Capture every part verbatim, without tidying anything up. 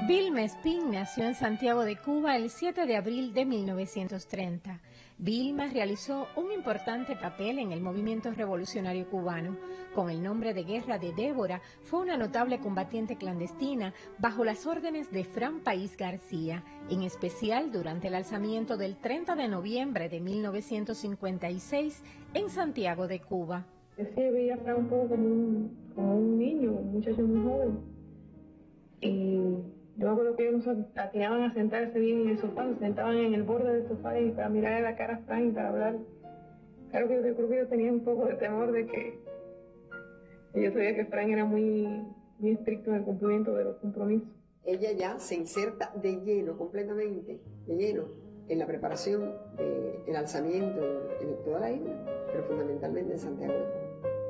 Vilma Espín nació en Santiago de Cuba el siete de abril de mil novecientos treinta. Vilma realizó un importante papel en el movimiento revolucionario cubano. Con el nombre de Guerra de Débora, fue una notable combatiente clandestina bajo las órdenes de Fran País García, en especial durante el alzamiento del treinta de noviembre de mil novecientos cincuenta y seis en Santiago de Cuba. Yo sí veía a Fran un poco como un, como un niño, un muchacho muy joven. Y yo me acuerdo que ellos nos atinaban a sentarse bien en el sofá, se sentaban en el borde del sofá y para mirarle la cara a Fran y para hablar. Claro que yo creo que yo tenía un poco de temor de que yo sabía que Fran era muy, muy estricto en el cumplimiento de los compromisos. Ella ya se inserta de lleno, completamente, de lleno, en la preparación del alzamiento en, en toda la isla, pero fundamentalmente en Santiago de Cuba.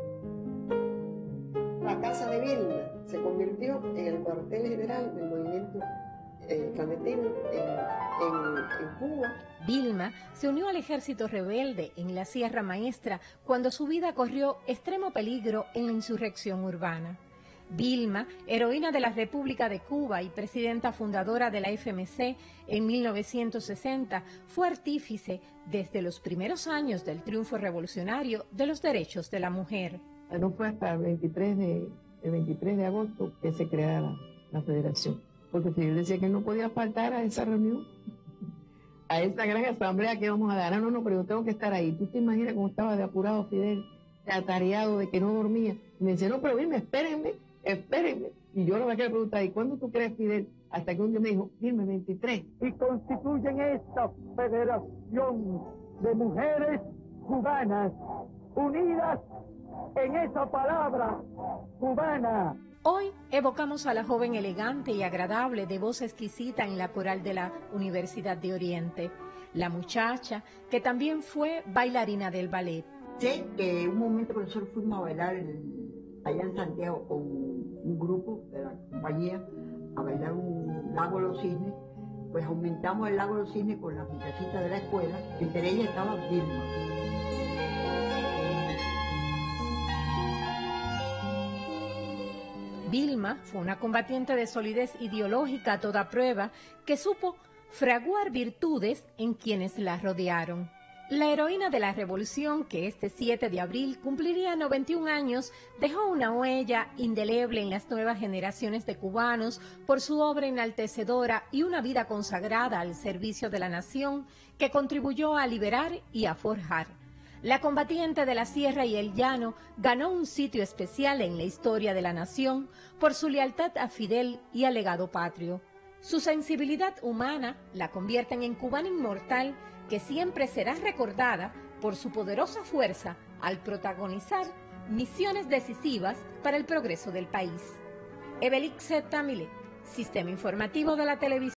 La casa de Vilma se convirtió en el cuartel general del movimiento eh, clandestino en, en, en Cuba. Vilma se unió al ejército rebelde en la Sierra Maestra cuando su vida corrió extremo peligro en la insurrección urbana. Vilma, heroína de la República de Cuba y presidenta fundadora de la F M C en mil novecientos sesenta, fue artífice desde los primeros años del triunfo revolucionario de los derechos de la mujer. No fue hasta el veintitrés de, el veintitrés de agosto que se crea la, la federación, porque Fidel decía que no podía faltar a esa reunión, a esa gran asamblea que vamos a dar. No, no, no, pero yo tengo que estar ahí. ¿Tú te imaginas cómo estaba de apurado Fidel, de atareado, de que no dormía? Y me decía, no, pero dime, espérenme, espérenme. Y yo lo que le preguntaba, ¿y cuándo tú crees, Fidel? Hasta que un día me dijo, dime, veintitrés. Y constituyen esta federación de mujeres cubanas unidas en esa palabra cubana. Hoy evocamos a la joven elegante y agradable de voz exquisita en la coral de la Universidad de Oriente, la muchacha que también fue bailarina del ballet. Sé que en un momento nosotros fuimos a bailar en, allá en Santiago con un grupo de la compañía, a bailar un Lago de los Cisnes, pues aumentamos el Lago de los Cisnes con las muchachitas de la escuela, entre ellas estaba Vilma. Vilma fue una combatiente de solidez ideológica a toda prueba que supo fraguar virtudes en quienes la rodearon. La heroína de la revolución, que este siete de abril cumpliría noventa y un años, dejó una huella indeleble en las nuevas generaciones de cubanos por su obra enaltecedora y una vida consagrada al servicio de la nación que contribuyó a liberar y a forjar. La combatiente de la Sierra y el Llano ganó un sitio especial en la historia de la nación por su lealtad a Fidel y al legado patrio. Su sensibilidad humana la convierten en cubana inmortal que siempre será recordada por su poderosa fuerza al protagonizar misiones decisivas para el progreso del país. Ebelixe Tamile, Sistema Informativo de la Televisión.